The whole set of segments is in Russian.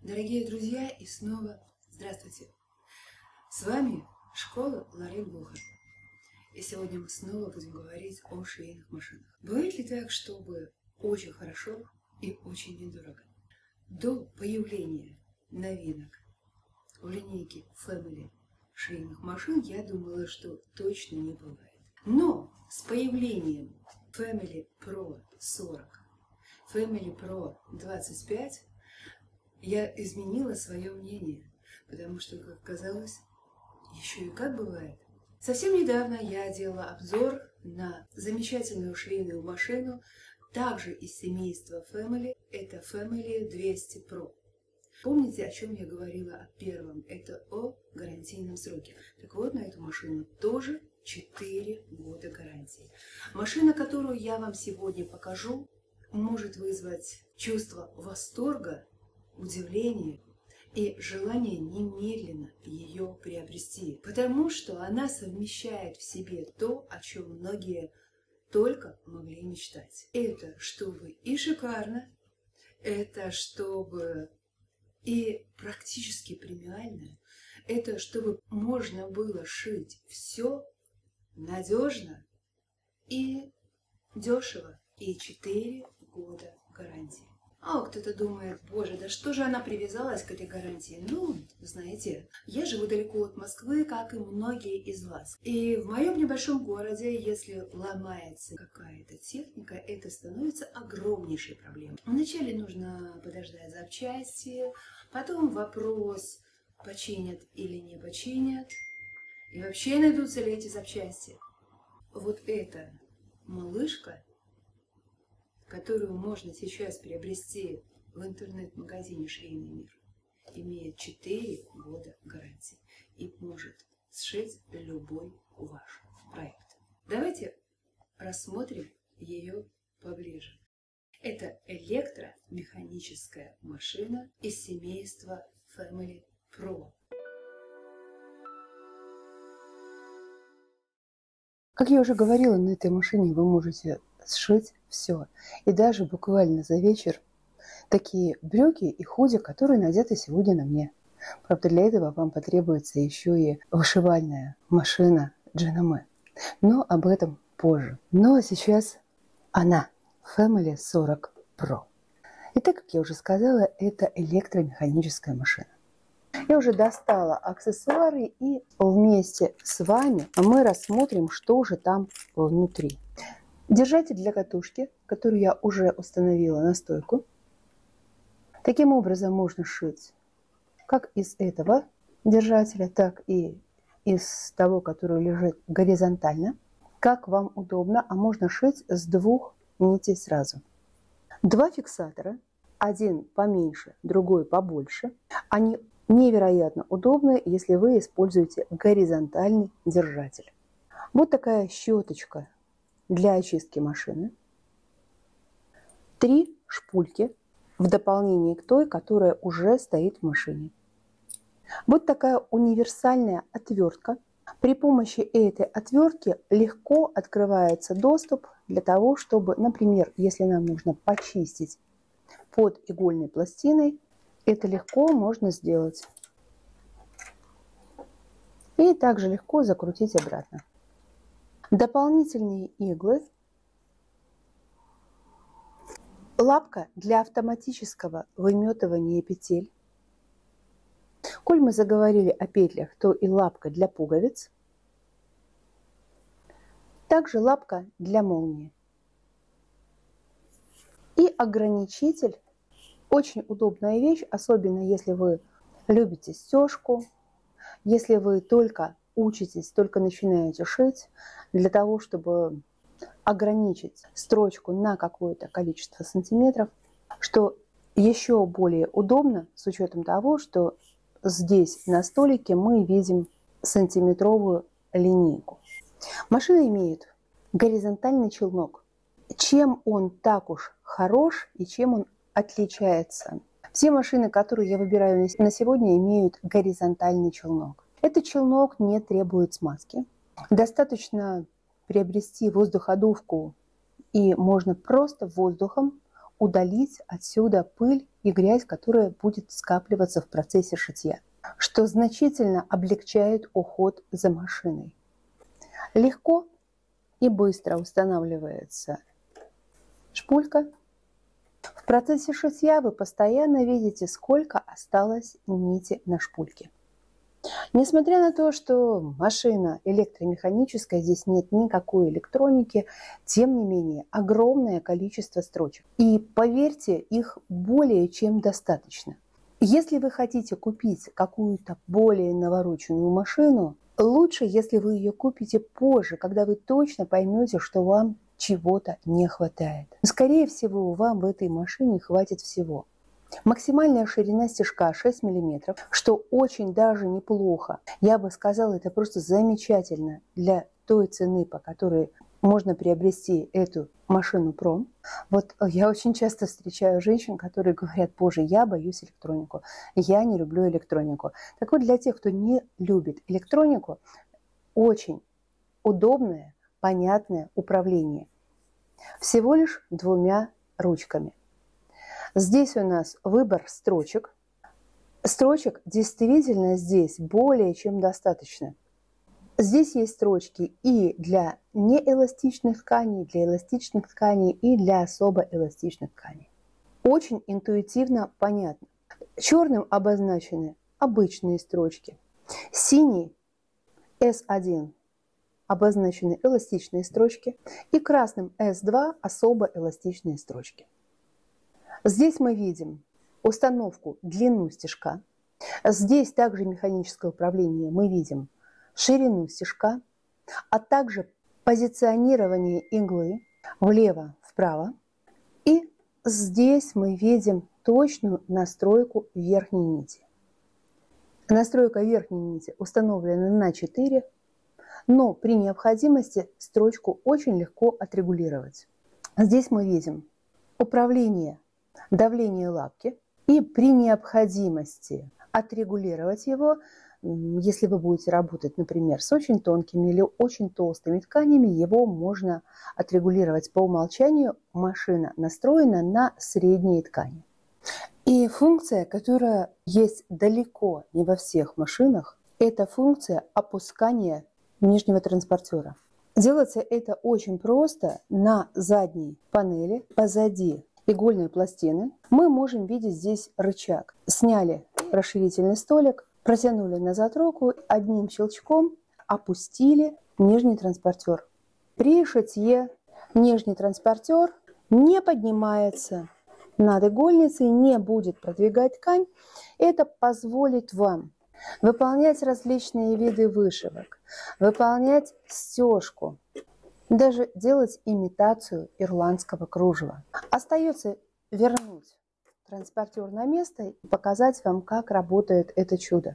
Дорогие друзья, и снова здравствуйте! С вами школа Лорен Блохарт. И сегодня мы снова будем говорить о швейных машинах. Бывает ли так, чтобы очень хорошо и очень недорого? До появления новинок в линейке Family швейных машин я думала, что точно не бывает. Но с появлением Family Pro 40, Family Pro 25 я изменила свое мнение, потому что, как оказалось, еще и как бывает. Совсем недавно я делала обзор на замечательную швейную машину, также из семейства Family, это Family 200 Pro. Помните, о чем я говорила о первом? Это о гарантийном сроке. Так вот, на эту машину тоже 4 года гарантии. Машина, которую я вам сегодня покажу, может вызвать чувство восторга, удивление и желание немедленно ее приобрести, потому что она совмещает в себе то, о чем многие только могли мечтать. Это чтобы и шикарно, это чтобы и практически премиально, это чтобы можно было шить все надежно и дешево, и 4 года гарантии. А кто-то думает, боже, да что же она привязалась к этой гарантии? Ну, знаете, я живу далеко от Москвы, как и многие из вас. И в моем небольшом городе, если ломается какая-то техника, это становится огромнейшей проблемой. Вначале нужно подождать запчасти, потом вопрос, починят или не починят, и вообще найдутся ли эти запчасти. Вот эта малышка, которую можно сейчас приобрести в интернет-магазине «Швейный мир», имеет 4 года гарантии и может сшить любой ваш проект. Давайте рассмотрим ее поближе. Это электромеханическая машина из семейства Family Pro. Как я уже говорила, на этой машине вы можете сшить все. И даже буквально за вечер такие брюки и худи, которые надеты сегодня на мне. Правда, для этого вам потребуется еще и вышивальная машина Джинаме. Но об этом позже. Ну а сейчас она, Family 40 Pro. Итак, как я уже сказала, это электромеханическая машина. Я уже достала аксессуары, и вместе с вами мы рассмотрим, что же там внутри. Держатель для катушки, который я уже установила на стойку. Таким образом можно шить как из этого держателя, так и из того, который лежит горизонтально. Как вам удобно, а можно шить с 2 нитей сразу. 2 фиксатора, один поменьше, другой побольше. Они невероятно удобны, если вы используете горизонтальный держатель. Вот такая щеточка для очистки машины. 3 шпульки в дополнение к той, которая уже стоит в машине. Вот такая универсальная отвертка. При помощи этой отвертки легко открывается доступ для того, чтобы, например, если нам нужно почистить под игольной пластиной, это легко можно сделать. И также легко закрутить обратно. Дополнительные иглы. Лапка для автоматического выметывания петель. Коль мы заговорили о петлях, то и лапка для пуговиц. Также лапка для молнии. И ограничитель. Очень удобная вещь, особенно если вы любите стежку, если вы только учитесь, только начинаете шить, для того, чтобы ограничить строчку на какое-то количество сантиметров, что еще более удобно с учетом того, что здесь на столике мы видим сантиметровую линейку. Машина имеет горизонтальный челнок. Чем он так уж хорош и чем он отличается? Все машины, которые я выбираю на сегодня, имеют горизонтальный челнок. Этот челнок не требует смазки. Достаточно приобрести воздуходувку, и можно просто воздухом удалить отсюда пыль и грязь, которая будет скапливаться в процессе шитья, что значительно облегчает уход за машиной. Легко и быстро устанавливается шпулька. В процессе шитья вы постоянно видите, сколько осталось нити на шпульке. Несмотря на то, что машина электромеханическая, здесь нет никакой электроники, тем не менее огромное количество строчек. И поверьте, их более чем достаточно. Если вы хотите купить какую-то более навороченную машину, лучше, если вы ее купите позже, когда вы точно поймете, что вам чего-то не хватает. Скорее всего, вам в этой машине хватит всего. Максимальная ширина стежка 6 мм, что очень даже неплохо. Я бы сказала, это просто замечательно для той цены, по которой можно приобрести эту машину пром. Вот я очень часто встречаю женщин, которые говорят: боже, я боюсь электронику, я не люблю электронику. Так вот, для тех, кто не любит электронику, очень удобное, понятное управление. Всего лишь 2 ручками. Здесь у нас выбор строчек. Строчек действительно здесь более чем достаточно. Здесь есть строчки и для неэластичных тканей, для эластичных тканей и для особо эластичных тканей. Очень интуитивно понятно. Черным обозначены обычные строчки. Синий S1 обозначены эластичные строчки. И красным S2 особо эластичные строчки. Здесь мы видим установку, длину стежка. Здесь также механическое управление. Мы видим ширину стежка, а также позиционирование иглы влево-вправо. И здесь мы видим точную настройку верхней нити. Настройка верхней нити установлена на 4, но при необходимости строчку очень легко отрегулировать. Здесь мы видим управление давление лапки, и при необходимости отрегулировать его, если вы будете работать, например, с очень тонкими или очень толстыми тканями, его можно отрегулировать. По умолчанию машина настроена на средние ткани. И функция, которая есть далеко не во всех машинах, это функция опускания нижнего транспортера. Делается это очень просто. На задней панели позади игольной пластины мы можем видеть здесь рычаг. Сняли расширительный столик, протянули назад руку, одним щелчком опустили нижний транспортер. При шитье нижний транспортер не поднимается над игольницей, не будет продвигать ткань. Это позволит вам выполнять различные виды вышивок, выполнять стежку, даже делать имитацию ирландского кружева. Остается вернуть транспортер на место и показать вам, как работает это чудо.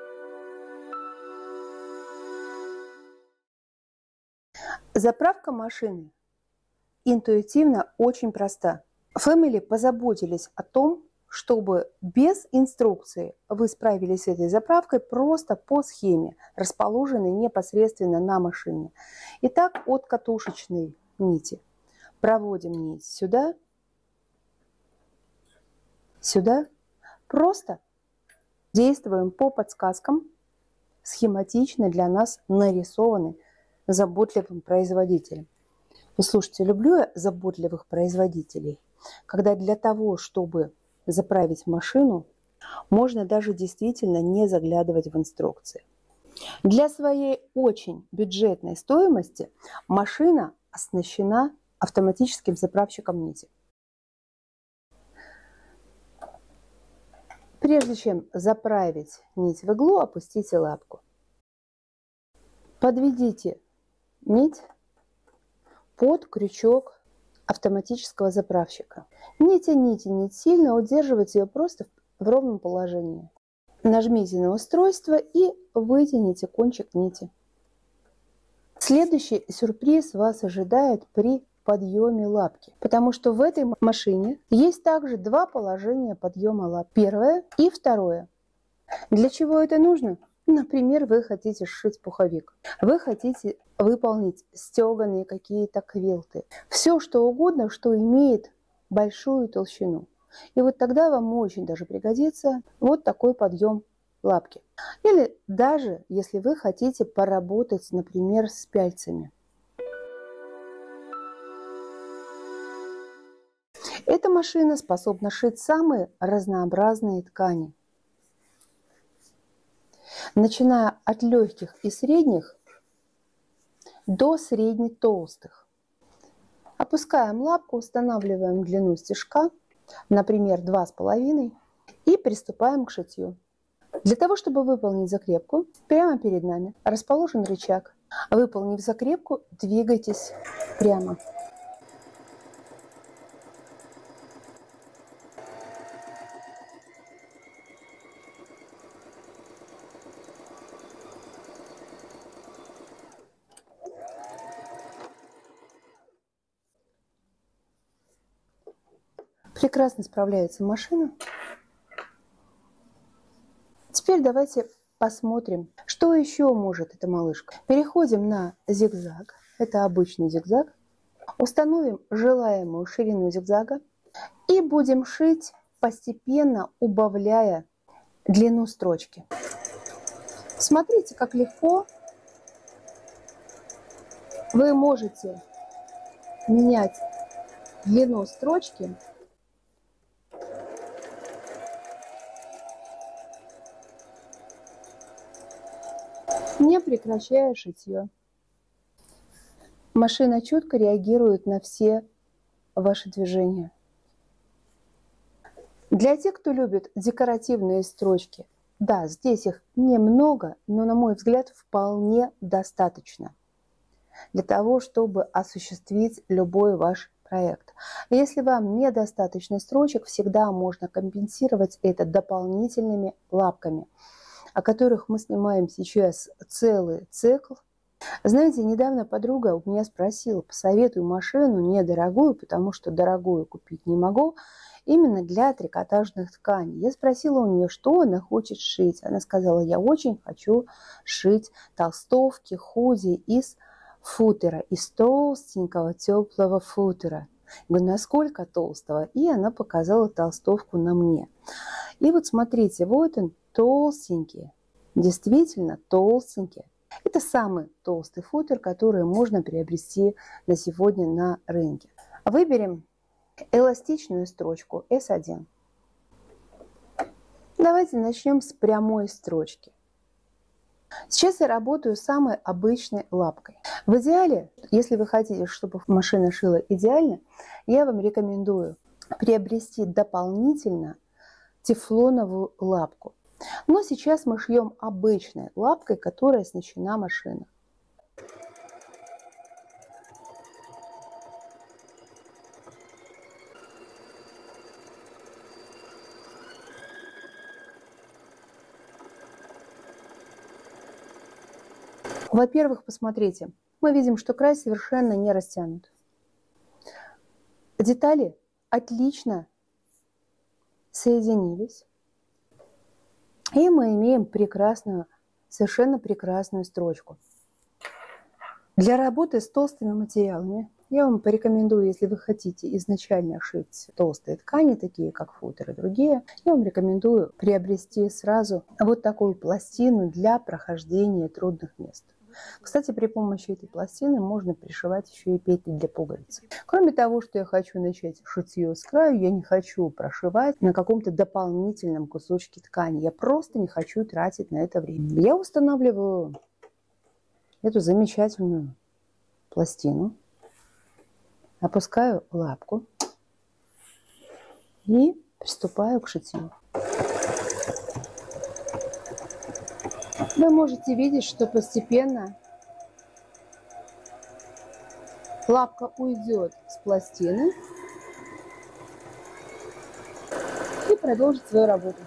Заправка машины интуитивно очень проста. Family позаботились о том, чтобы без инструкции вы справились с этой заправкой просто по схеме, расположенной непосредственно на машине. Итак, от катушечной нити проводим нить сюда, сюда. Просто действуем по подсказкам, схематично для нас нарисованы заботливым производителем. Вы слушайте, люблю я заботливых производителей, когда для того, чтобы заправить машину, можно даже действительно не заглядывать в инструкции. Для своей очень бюджетной стоимости машина оснащена автоматическим заправщиком нити. Прежде чем заправить нить в иглу, опустите лапку. Подведите нить под крючок автоматического заправщика. Не тяните нить сильно, удерживайте ее просто в ровном положении. Нажмите на устройство и вытяните кончик нити. Следующий сюрприз вас ожидает при подъеме лапки, потому что в этой машине есть также два положения подъема лапки. Первое и второе. Для чего это нужно? Например, вы хотите сшить пуховик, вы хотите выполнить стеганые какие-то квилты. Все что угодно, что имеет большую толщину. И вот тогда вам очень даже пригодится вот такой подъем лапки. Или даже если вы хотите поработать, например, с пяльцами. Эта машина способна шить самые разнообразные ткани, начиная от легких и средних до средне-толстых. Опускаем лапку, устанавливаем длину стежка, например, 2,5, и приступаем к шитью. Для того, чтобы выполнить закрепку, прямо перед нами расположен рычаг. Выполнив закрепку, двигайтесь прямо. Прекрасно справляется машина. Теперь давайте посмотрим, что еще может эта малышка. Переходим на зигзаг. Это обычный зигзаг. Установим желаемую ширину зигзага и будем шить, постепенно убавляя длину строчки. Смотрите, как легко вы можете менять длину строчки не прекращая шитье. Машина чутко реагирует на все ваши движения. Для тех, кто любит декоративные строчки, да, здесь их немного, но, на мой взгляд, вполне достаточно для того, чтобы осуществить любой ваш проект. Если вам недостаточно строчек, всегда можно компенсировать это дополнительными лапками, о которых мы снимаем сейчас целый цикл. Знаете, недавно подруга у меня спросила: посоветуй машину недорогую, потому что дорогую купить не могу, именно для трикотажных тканей. Я спросила у нее, что она хочет шить. Она сказала: я очень хочу шить толстовки, худи из футера, из толстенького теплого футера. Я говорю: насколько толстого? И она показала толстовку на мне. И вот смотрите, вот он, толстенький, действительно толстенький. Это самый толстый футер, который можно приобрести на сегодня на рынке. Выберем эластичную строчку S1. Давайте начнем с прямой строчки. Сейчас я работаю самой обычной лапкой. В идеале, если вы хотите, чтобы машина шила идеально, я вам рекомендую приобрести дополнительно тефлоновую лапку. Но сейчас мы шьем обычной лапкой, которая оснащена машиной. Во-первых, посмотрите, мы видим, что край совершенно не растянут. Детали отлично соединились. И мы имеем прекрасную, совершенно прекрасную строчку. Для работы с толстыми материалами я вам порекомендую, если вы хотите изначально шить толстые ткани, такие как футер и другие, я вам рекомендую приобрести сразу вот такую пластину для прохождения трудных мест. Кстати, при помощи этой пластины можно пришивать еще и петли для пуговиц. Кроме того, что я хочу начать шитье с краю, я не хочу прошивать на каком-то дополнительном кусочке ткани. Я просто не хочу тратить на это время. Я устанавливаю эту замечательную пластину, опускаю лапку и приступаю к шитью. Вы можете видеть, что постепенно лапка уйдет с пластины и продолжит свою работу.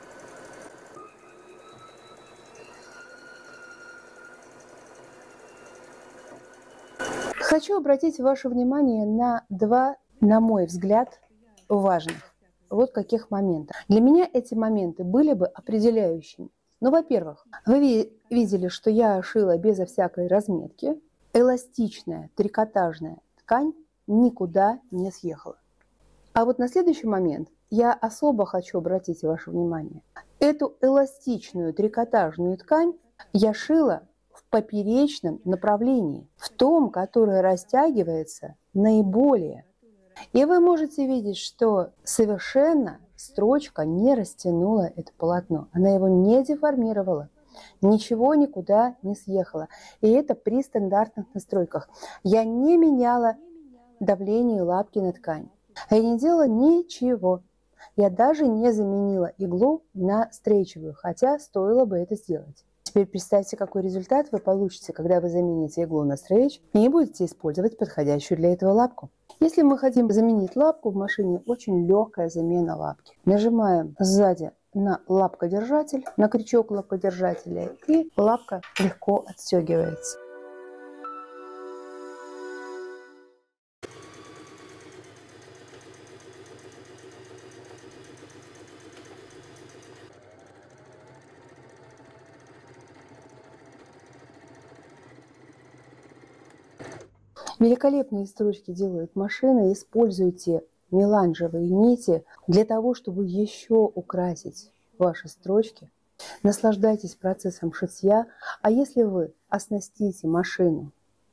Хочу обратить ваше внимание на два, на мой взгляд, важных. Вот каких моментов. Для меня эти моменты были бы определяющими. Ну, во-первых, вы видели, что я шила безо всякой разметки. Эластичная трикотажная ткань никуда не съехала. А вот на следующий момент я особо хочу обратить ваше внимание. Эту эластичную трикотажную ткань я шила в поперечном направлении, в том, которое растягивается наиболее. И вы можете видеть, что совершенно строчка не растянула это полотно. Она его не деформировала. Ничего никуда не съехало. И это при стандартных настройках. Я не меняла давление лапки на ткань. Я не делала ничего. Я даже не заменила иглу на стрейчевую, хотя стоило бы это сделать. Теперь представьте, какой результат вы получите, когда вы замените иглу на стрейч и будете использовать подходящую для этого лапку. Если мы хотим заменить лапку в машине, очень легкая замена лапки. Нажимаем сзади на лапкодержатель, на крючок лапкодержателя, и лапка легко отстегивается. Великолепные строчки делают машины. Используйте меланжевые нити для того, чтобы еще украсить ваши строчки. Наслаждайтесь процессом шитья. А если вы оснастите машину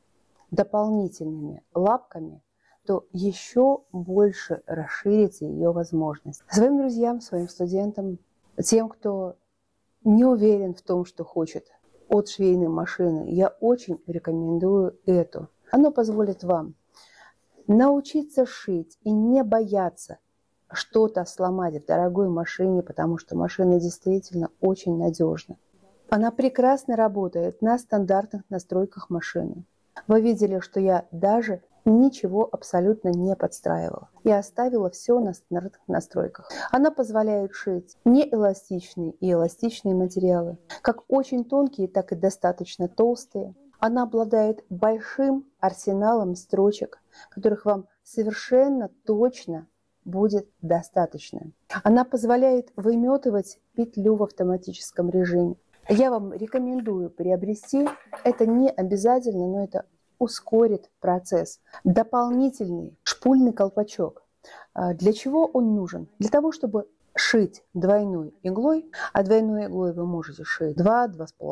дополнительными лапками, то еще больше расширите ее возможность. Своим друзьям, своим студентам, тем, кто не уверен в том, что хочет от швейной машины, я очень рекомендую эту. Оно позволит вам научиться шить и не бояться что-то сломать в дорогой машине, потому что машина действительно очень надежна. Она прекрасно работает на стандартных настройках машины. Вы видели, что я даже ничего абсолютно не подстраивала. Я оставила все на стандартных настройках. Она позволяет шить неэластичные и эластичные материалы, как очень тонкие, так и достаточно толстые. Она обладает большим арсеналом строчек, которых вам совершенно точно будет достаточно. Она позволяет выметывать петлю в автоматическом режиме. Я вам рекомендую приобрести, это не обязательно, но это ускорит процесс. Дополнительный шпульный колпачок. Для чего он нужен? Для того, чтобы шить двойной иглой, а двойной иглой вы можете шить 2,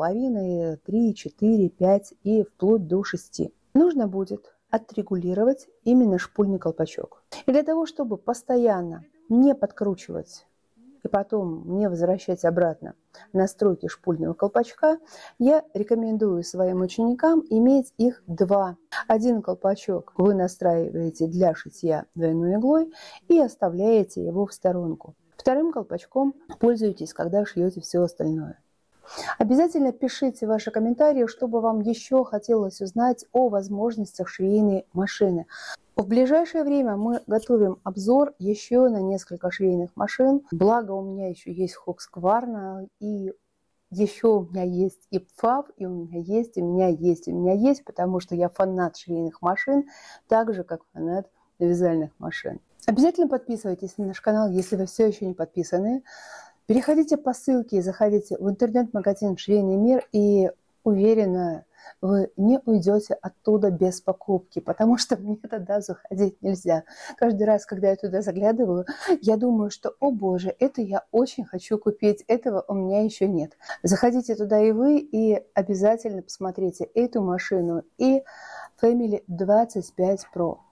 2,5, 3, 4, 5 и вплоть до 6. Нужно будет отрегулировать именно шпульный колпачок. И для того, чтобы постоянно не подкручивать и потом не возвращать обратно настройки шпульного колпачка, я рекомендую своим ученикам иметь их два. Один колпачок вы настраиваете для шитья двойной иглой и оставляете его в сторонку. Вторым колпачком пользуйтесь, когда шьете все остальное. Обязательно пишите ваши комментарии, чтобы вам еще хотелось узнать о возможностях швейной машины. В ближайшее время мы готовим обзор еще на несколько швейных машин. Благо у меня еще есть Husqvarna, и еще у меня есть и ПФАВ, и у меня есть, потому что я фанат швейных машин, так же, как фанат вязальных машин. Обязательно подписывайтесь на наш канал, если вы все еще не подписаны. Переходите по ссылке, заходите в интернет-магазин «Швейный мир», и уверена, вы не уйдете оттуда без покупки, потому что мне туда заходить нельзя. Каждый раз, когда я туда заглядываю, я думаю, что, о боже, это я очень хочу купить, этого у меня еще нет. Заходите туда и вы, и обязательно посмотрите эту машину и Family 25 Pro.